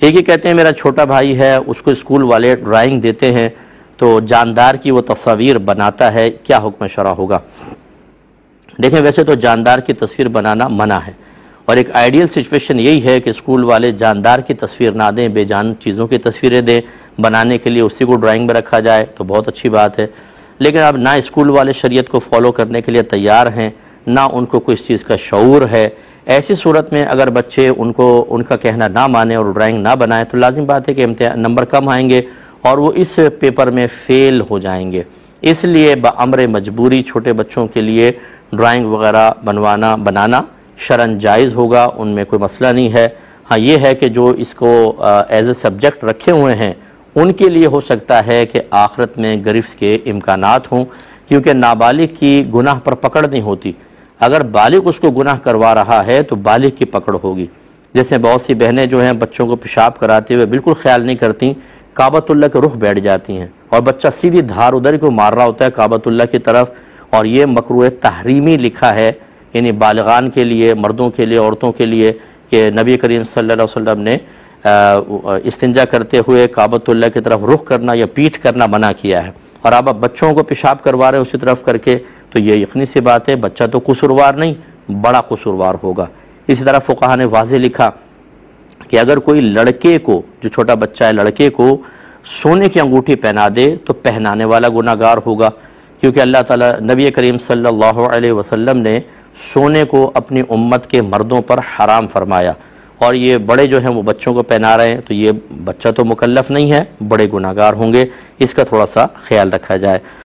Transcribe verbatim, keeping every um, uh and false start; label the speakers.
Speaker 1: एक ही कहते हैं मेरा छोटा भाई है, उसको स्कूल वाले ड्राइंग देते हैं तो जानदार की वो तस्वीर बनाता है, क्या हुक्म शरा होगा? देखें, वैसे तो जानदार की तस्वीर बनाना मना है और एक आइडियल सिचुएशन यही है कि स्कूल वाले जानदार की तस्वीर ना दें, बेजान चीज़ों की तस्वीरें दें बनाने के लिए, उसी को ड्राइंग में रखा जाए तो बहुत अच्छी बात है। लेकिन अब ना स्कूल वाले शरीयत को फॉलो करने के लिए तैयार हैं, ना उनको कोई इस चीज़ का शऊर है। ऐसी सूरत में अगर बच्चे उनको उनका कहना ना माने और ड्राइंग ना बनाएं तो लाजिम बात है कि इम्तिहान नंबर कम आएंगे और वो इस पेपर में फ़ेल हो जाएंगे। इसलिए बअम्र मजबूरी छोटे बच्चों के लिए ड्राइंग वगैरह बनवाना बनाना शरन जायज़ होगा, उनमें कोई मसला नहीं है। हाँ, ये है कि जो इसको एज ए सब्जेक्ट रखे हुए हैं उनके लिए हो सकता है कि आखिरत में गिरफ्त के इम्कानात हों, क्योंकि नाबालिग की गुनाह पर पकड़ नहीं होती। अगर बालिग उसको गुनाह करवा रहा है तो बालिग की पकड़ होगी। जैसे बहुत सी बहनें जो हैं बच्चों को पेशाब कराते हुए बिल्कुल ख्याल नहीं करती, काबतुल्लाह के रुख बैठ जाती हैं और बच्चा सीधी धार उधर को मार रहा होता है काबतुल्लाह की तरफ। और ये मकरूह तहरीमी लिखा है, यानी बालिगान के लिए, मर्दों के लिए, औरतों के लिए, कि नबी करीम सल्लल्लाहु अलैहि वसल्लम ने इस्तिंजा करते हुए काबतुल्लाह की तरफ रुख करना या पीठ करना मना किया है। और अब आप बच्चों को पेशाब करवा रहे हैं उसी तरफ करके, तो ये यकीनी सी बात है बच्चा तो कसूरवार नहीं, बड़ा कसूरवार होगा। इसी तरह फुक़हा ने वाज़ेह लिखा कि अगर कोई लड़के को, जो छोटा बच्चा है, लड़के को सोने की अंगूठी पहना दे तो पहनाने वाला गुनाहगार होगा, क्योंकि अल्लाह ताला नबी करीम सल्लल्लाहु अलैहि वसल्लम ने सोने को अपनी उम्मत के मर्दों पर हराम फरमाया। और ये बड़े जो हैं वो बच्चों को पहना रहे हैं, तो ये बच्चा तो मुकल्लफ नहीं है, बड़े गुनाहगार होंगे। इसका थोड़ा सा ख्याल रखा जाए।